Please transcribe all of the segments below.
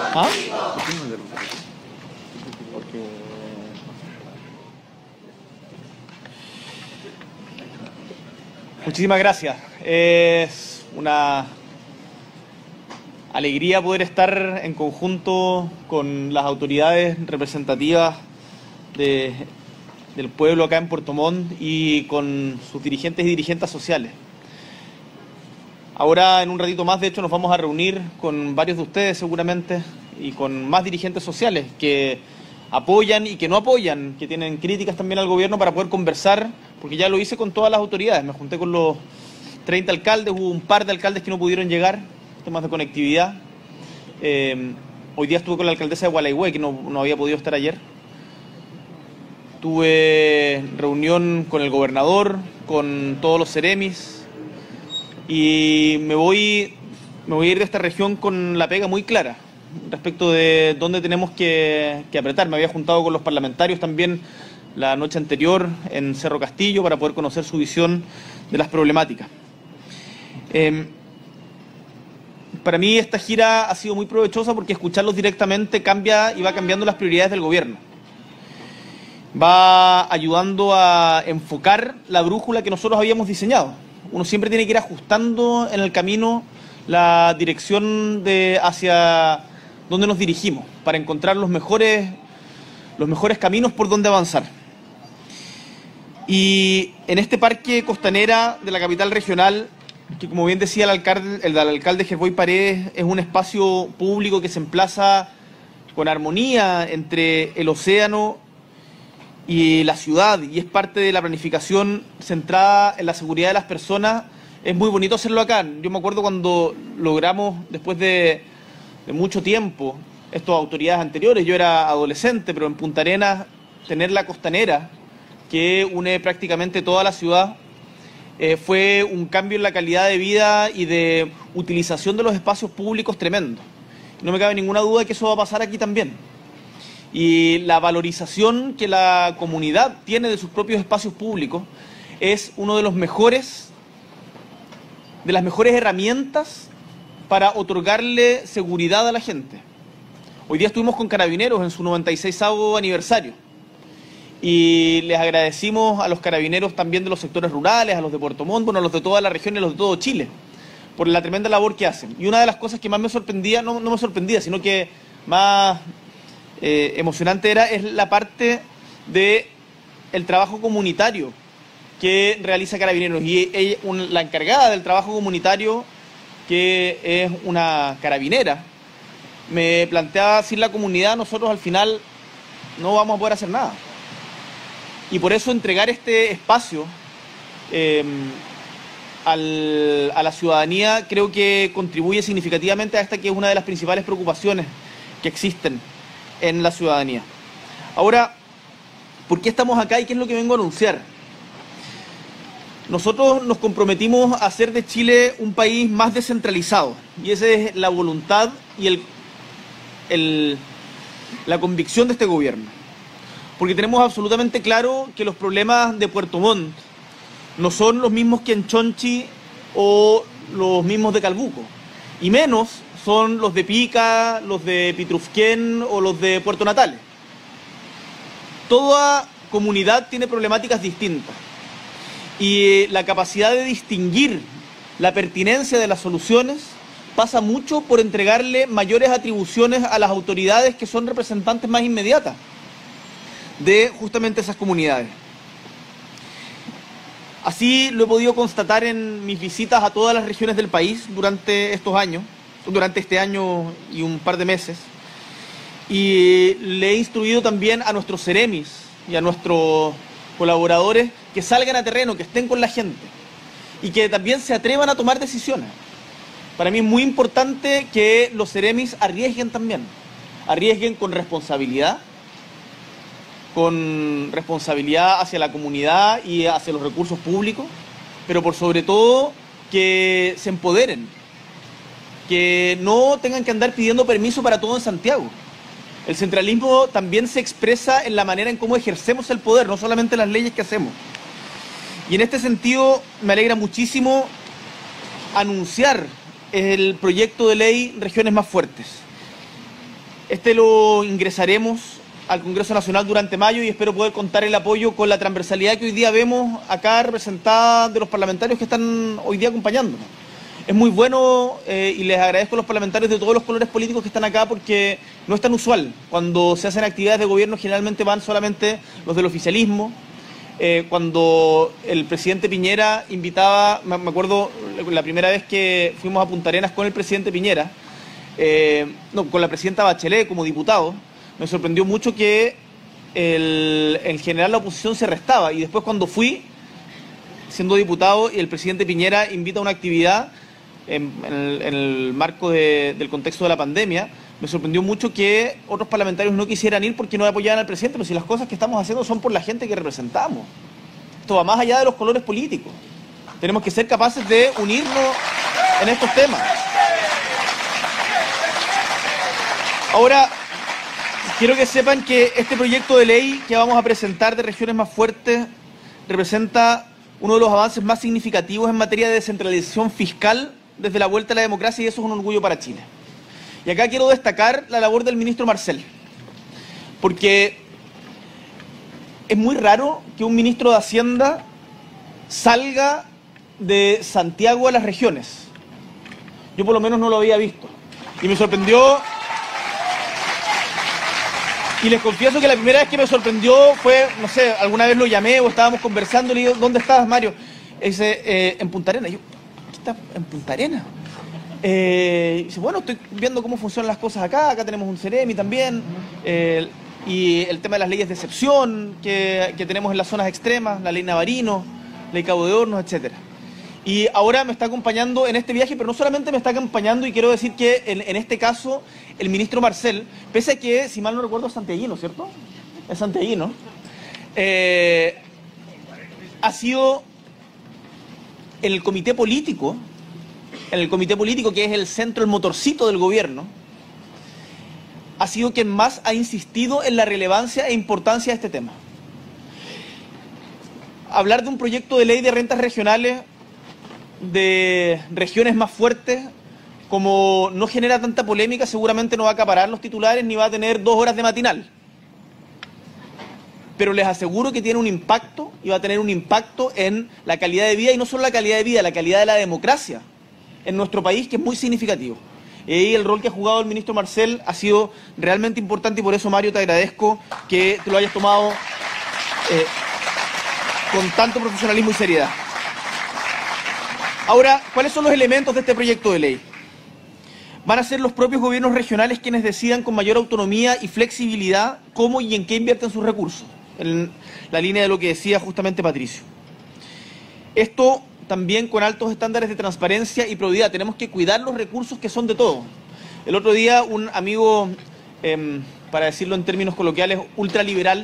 ¿Ah? Muchísimas gracias. Es una alegría poder estar en conjunto con las autoridades representativas del pueblo acá en Puerto Montt y con sus dirigentes y dirigentes sociales. Ahora, en un ratito más, de hecho, nos vamos a reunir con varios de ustedes seguramente y con más dirigentes sociales que apoyan y que no apoyan, que tienen críticas también al gobierno, para poder conversar, porque ya lo hice con todas las autoridades. Me junté con los 30 alcaldes, hubo un par de alcaldes que no pudieron llegar, temas de conectividad. Hoy día estuve con la alcaldesa de Gualeguay, que no había podido estar ayer. Tuve reunión con el gobernador, con todos los seremis, y me voy a ir de esta región con la pega muy clara respecto de dónde tenemos que apretar. Me había juntado con los parlamentarios también la noche anterior en Cerro Castillo para poder conocer su visión de las problemáticas. Para mí esta gira ha sido muy provechosa porque escucharlos directamente cambia y va cambiando las prioridades del gobierno. Va ayudando a enfocar la brújula que nosotros habíamos diseñado. Uno siempre tiene que ir ajustando en el camino la dirección hacia donde nos dirigimos para encontrar los mejores caminos por donde avanzar. Y en este parque costanera de la capital regional, que como bien decía el alcalde Gerboy Paredes, es un espacio público que se emplaza con armonía entre el océano y la ciudad, y es parte de la planificación centrada en la seguridad de las personas. Es muy bonito hacerlo acá. Yo me acuerdo cuando logramos, después de mucho tiempo, estas autoridades anteriores, yo era adolescente, pero en Punta Arenas, tener la costanera que une prácticamente toda la ciudad, fue un cambio en la calidad de vida y de utilización de los espacios públicos tremendo. No me cabe ninguna duda de que eso va a pasar aquí también. Y la valorización que la comunidad tiene de sus propios espacios públicos es uno de las mejores herramientas para otorgarle seguridad a la gente. Hoy día estuvimos con Carabineros en su 96º aniversario y les agradecimos a los carabineros también de los sectores rurales, a los de Puerto Montt, bueno, a los de toda la región y a los de todo Chile, por la tremenda labor que hacen. Y una de las cosas que más me sorprendía, no me sorprendía, sino que más emocionante es la parte de el trabajo comunitario que realiza Carabineros, y la encargada del trabajo comunitario, que es una carabinera, me planteaba: sin la comunidad nosotros al final no vamos a poder hacer nada. Y por eso entregar este espacio a la ciudadanía creo que contribuye significativamente a esta, que es una de las principales preocupaciones que existen en la ciudadanía. Ahora, ¿por qué estamos acá y qué es lo que vengo a anunciar? Nosotros nos comprometimos a hacer de Chile un país más descentralizado, y esa es la voluntad y la convicción de este gobierno, porque tenemos absolutamente claro que los problemas de Puerto Montt no son los mismos que en Chonchi o los mismos de Calbuco, y menos son los de Pica, los de Pitrufquén o los de Puerto Natales. Toda comunidad tiene problemáticas distintas, y la capacidad de distinguir la pertinencia de las soluciones pasa mucho por entregarle mayores atribuciones a las autoridades que son representantes más inmediatas de justamente esas comunidades. Así lo he podido constatar en mis visitas a todas las regiones del país durante este año y un par de meses, y le he instruido también a nuestros seremis y a nuestros colaboradores que salgan a terreno, que estén con la gente y que también se atrevan a tomar decisiones. Para mí es muy importante que los seremis arriesguen también, arriesguen con responsabilidad hacia la comunidad y hacia los recursos públicos, pero por sobre todo que se empoderen, que no tengan que andar pidiendo permiso para todo en Santiago. El centralismo también se expresa en la manera en cómo ejercemos el poder, no solamente en las leyes que hacemos. Y en este sentido me alegra muchísimo anunciar el proyecto de ley Regiones Más Fuertes. Este lo ingresaremos al Congreso Nacional durante mayo y espero poder contar el apoyo con la transversalidad que hoy día vemos acá representada de los parlamentarios que están hoy día acompañándonos. Es muy bueno y les agradezco a los parlamentarios de todos los colores políticos que están acá porque no es tan usual. Cuando se hacen actividades de gobierno generalmente van solamente los del oficialismo. Cuando el presidente Piñera invitaba, me acuerdo la primera vez que fuimos a Punta Arenas con el presidente Piñera, con la presidenta Bachelet como diputado, me sorprendió mucho que en general la oposición se restaba y después cuando fui, siendo diputado, y el presidente Piñera invita a una actividad en el marco del contexto de la pandemia, me sorprendió mucho que otros parlamentarios no quisieran ir porque no apoyaban al presidente, pero si las cosas que estamos haciendo son por la gente que representamos. Esto va más allá de los colores políticos. Tenemos que ser capaces de unirnos en estos temas. Ahora, quiero que sepan que este proyecto de ley que vamos a presentar de regiones más fuertes representa uno de los avances más significativos en materia de descentralización fiscal desde la vuelta a la democracia y eso es un orgullo para Chile. Y acá quiero destacar la labor del ministro Marcel, porque es muy raro que un ministro de Hacienda salga de Santiago a las regiones. Yo por lo menos no lo había visto. Y me sorprendió. Y les confieso que la primera vez que me sorprendió fue, no sé, alguna vez lo llamé o estábamos conversando y le digo, ¿dónde estabas, Mario? Y dice, en Punta Arenas. Y yo, ¿qué está en Punta Arenas? Y dice, bueno, estoy viendo cómo funcionan las cosas acá tenemos un Ceremi también, y el tema de las leyes de excepción que tenemos en las zonas extremas, la ley Navarino, ley Cabo de Hornos, etcétera. Y ahora me está acompañando en este viaje, pero no solamente me está acompañando, y quiero decir que en este caso el ministro Marcel, pese a que, si mal no recuerdo, es santiaguino, ¿cierto? Es santiaguino. Ha sido en el comité político, que es el centro, el motorcito del gobierno, ha sido quien más ha insistido en la relevancia e importancia de este tema. Hablar de un proyecto de ley de rentas regionales de regiones más fuertes, como no genera tanta polémica, seguramente no va a acaparar los titulares ni va a tener 2 horas de matinal. Pero les aseguro que tiene un impacto y va a tener un impacto en la calidad de vida, y no solo la calidad de vida, la calidad de la democracia en nuestro país, que es muy significativo. Y el rol que ha jugado el ministro Marcel ha sido realmente importante y por eso, Mario, te agradezco que te lo hayas tomado con tanto profesionalismo y seriedad. Ahora, ¿cuáles son los elementos de este proyecto de ley? Van a ser los propios gobiernos regionales quienes decidan con mayor autonomía y flexibilidad cómo y en qué invierten sus recursos, en la línea de lo que decía justamente Patricio. Esto también con altos estándares de transparencia y probidad. Tenemos que cuidar los recursos que son de todos. El otro día un amigo, para decirlo en términos coloquiales, ultraliberal,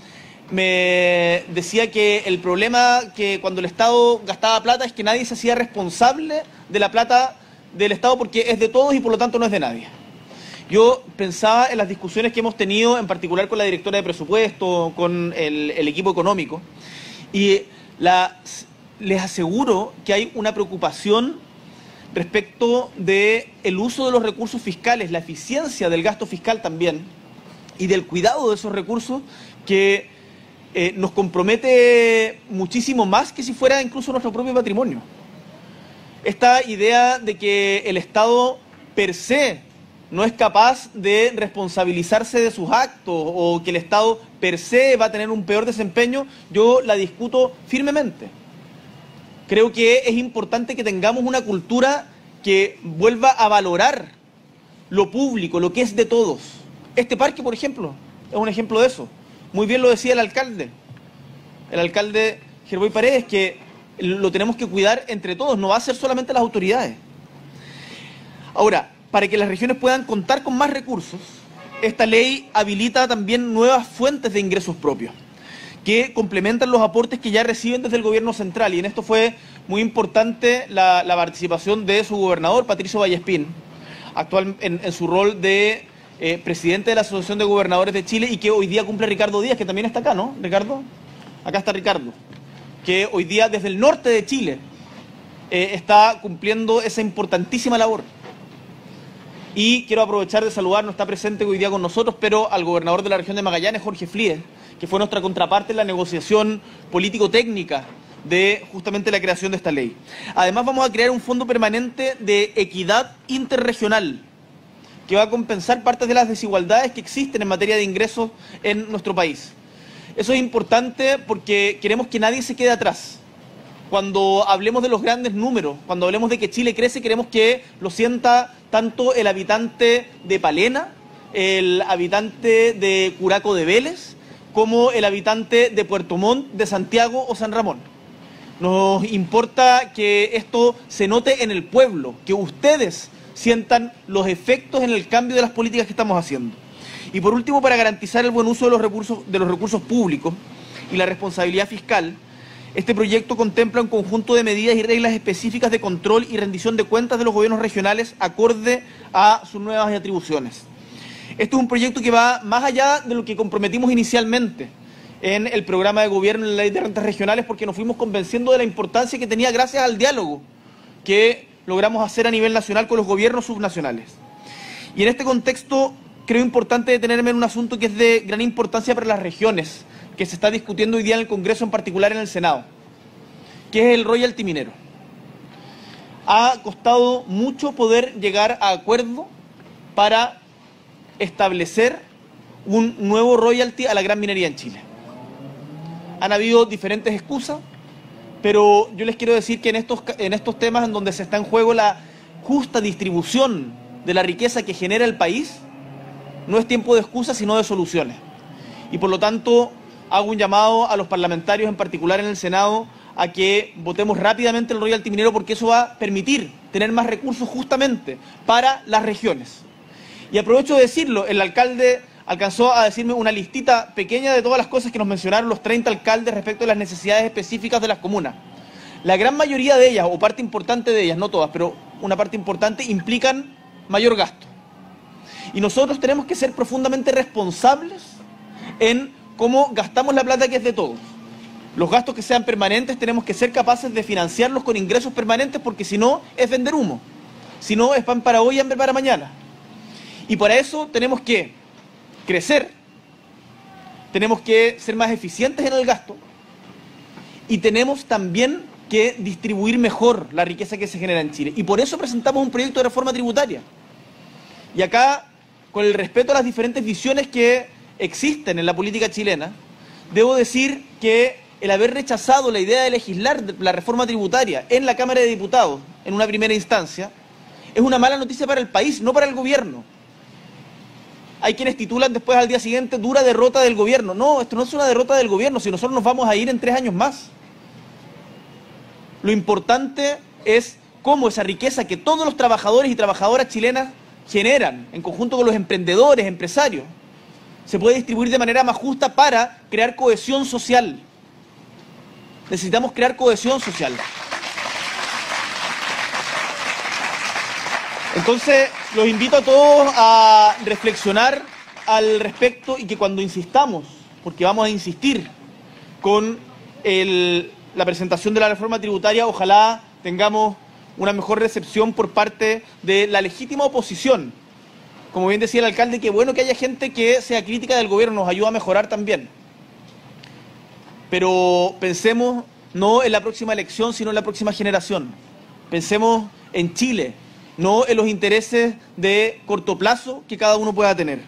me decía que el problema que cuando el Estado gastaba plata es que nadie se hacía responsable de la plata del Estado porque es de todos y por lo tanto no es de nadie. Yo pensaba en las discusiones que hemos tenido, en particular con la directora de presupuesto, con el equipo económico, y les aseguro que hay una preocupación respecto del uso de los recursos fiscales, la eficiencia del gasto fiscal también, y del cuidado de esos recursos que nos compromete muchísimo más que si fuera incluso nuestro propio patrimonio. Esta idea de que el Estado per se no es capaz de responsabilizarse de sus actos o que el Estado per se va a tener un peor desempeño, yo la discuto firmemente. Creo que es importante que tengamos una cultura que vuelva a valorar lo público, lo que es de todos. Este parque, por ejemplo, es un ejemplo de eso. Muy bien lo decía el alcalde Gerboy Paredes, que lo tenemos que cuidar entre todos, no va a ser solamente las autoridades. Ahora, para que las regiones puedan contar con más recursos, esta ley habilita también nuevas fuentes de ingresos propios, que complementan los aportes que ya reciben desde el gobierno central, y en esto fue muy importante la participación de su gobernador, Patricio Vallespín, actual en su rol de presidente de la Asociación de Gobernadores de Chile, y que hoy día cumple Ricardo Díaz, que también está acá, ¿no, Ricardo? Acá está Ricardo, que hoy día desde el norte de Chile está cumpliendo esa importantísima labor. Y quiero aprovechar de saludar, no está presente hoy día con nosotros, pero al gobernador de la región de Magallanes, Jorge Flies, que fue nuestra contraparte en la negociación político-técnica de justamente la creación de esta ley. Además, vamos a crear un fondo permanente de equidad interregional que va a compensar partes de las desigualdades que existen en materia de ingresos en nuestro país. Eso es importante porque queremos que nadie se quede atrás. Cuando hablemos de los grandes números, cuando hablemos de que Chile crece, queremos que lo sienta tanto el habitante de Palena, el habitante de Curaco de Vélez, como el habitante de Puerto Montt, de Santiago o San Ramón. Nos importa que esto se note en el pueblo, que ustedes sientan los efectos en el cambio de las políticas que estamos haciendo. Y por último, para garantizar el buen uso de los recursos públicos y la responsabilidad fiscal, este proyecto contempla un conjunto de medidas y reglas específicas de control y rendición de cuentas de los gobiernos regionales acorde a sus nuevas atribuciones. Este es un proyecto que va más allá de lo que comprometimos inicialmente en el programa de gobierno en la ley de rentas regionales, porque nos fuimos convenciendo de la importancia que tenía gracias al diálogo que logramos hacer a nivel nacional con los gobiernos subnacionales. Y en este contexto creo importante detenerme en un asunto que es de gran importancia para las regiones, que se está discutiendo hoy día en el Congreso, en particular en el Senado, que es el royalty minero. Ha costado mucho poder llegar a acuerdo para establecer un nuevo royalty a la gran minería en Chile. Han habido diferentes excusas, pero yo les quiero decir que en estos temas en donde se está en juego la justa distribución de la riqueza que genera el país, no es tiempo de excusas, sino de soluciones. Y por lo tanto, hago un llamado a los parlamentarios, en particular en el Senado, a que votemos rápidamente el royalty minero, porque eso va a permitir tener más recursos justamente para las regiones. Y aprovecho de decirlo, el alcalde alcanzó a decirme una listita pequeña de todas las cosas que nos mencionaron los 30 alcaldes respecto a las necesidades específicas de las comunas. La gran mayoría de ellas, o parte importante de ellas, no todas, pero una parte importante, implican mayor gasto. Y nosotros tenemos que ser profundamente responsables en cómo gastamos la plata que es de todos. Los gastos que sean permanentes tenemos que ser capaces de financiarlos con ingresos permanentes, porque si no es vender humo. Si no es pan para hoy y hambre para mañana. Y para eso tenemos que crecer, tenemos que ser más eficientes en el gasto y tenemos también que distribuir mejor la riqueza que se genera en Chile. Y por eso presentamos un proyecto de reforma tributaria. Y acá, con el respeto a las diferentes visiones que existen en la política chilena, debo decir que el haber rechazado la idea de legislar la reforma tributaria en la Cámara de Diputados en una primera instancia es una mala noticia para el país, no para el gobierno. Hay quienes titulan después al día siguiente dura derrota del gobierno. No, esto no es una derrota del gobierno, si nosotros nos vamos a ir en 3 años más. Lo importante es cómo esa riqueza que todos los trabajadores y trabajadoras chilenas generan en conjunto con los emprendedores, empresarios, se puede distribuir de manera más justa para crear cohesión social. Necesitamos crear cohesión social. Entonces, los invito a todos a reflexionar al respecto y que cuando insistamos, porque vamos a insistir con la presentación de la reforma tributaria, ojalá tengamos una mejor recepción por parte de la legítima oposición. Como bien decía el alcalde, qué bueno que haya gente que sea crítica del gobierno, nos ayuda a mejorar también. Pero pensemos no en la próxima elección, sino en la próxima generación. Pensemos en Chile, no en los intereses de corto plazo que cada uno pueda tener.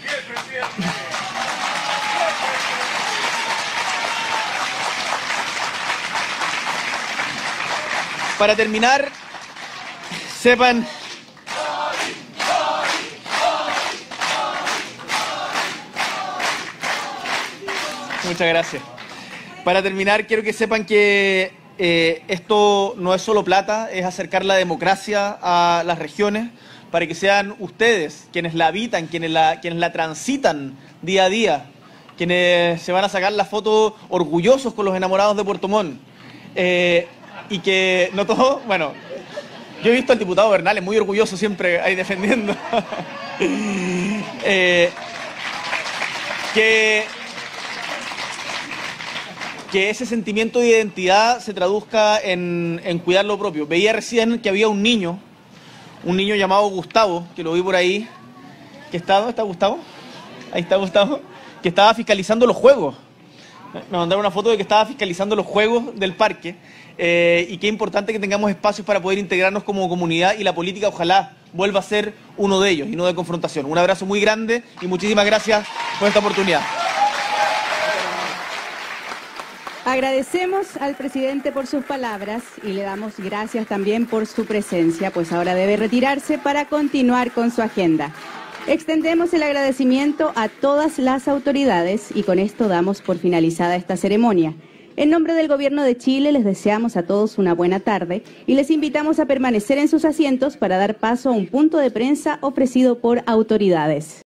Para terminar, sepan... Muchas gracias. Para terminar, quiero que sepan que esto no es solo plata, es acercar la democracia a las regiones para que sean ustedes quienes la habitan, quienes la transitan día a día, quienes se van a sacar la foto orgullosos con los enamorados de Puerto Montt. Y que no todo, bueno, yo he visto al diputado Bernal, es muy orgulloso siempre ahí defendiendo. Que ese sentimiento de identidad se traduzca en cuidar lo propio. Veía recién que había un niño un niño llamado Gustavo, que lo vi por ahí, ¿dónde está Gustavo? Ahí está Gustavo, que estaba fiscalizando los juegos. Me mandaron una foto de que estaba fiscalizando los juegos del parque, y qué importante que tengamos espacios para poder integrarnos como comunidad, y la política ojalá vuelva a ser uno de ellos y no de confrontación. Un abrazo muy grande y muchísimas gracias por esta oportunidad. Agradecemos al presidente por sus palabras y le damos gracias también por su presencia, pues ahora debe retirarse para continuar con su agenda. Extendemos el agradecimiento a todas las autoridades y con esto damos por finalizada esta ceremonia. En nombre del Gobierno de Chile les deseamos a todos una buena tarde y les invitamos a permanecer en sus asientos para dar paso a un punto de prensa ofrecido por autoridades.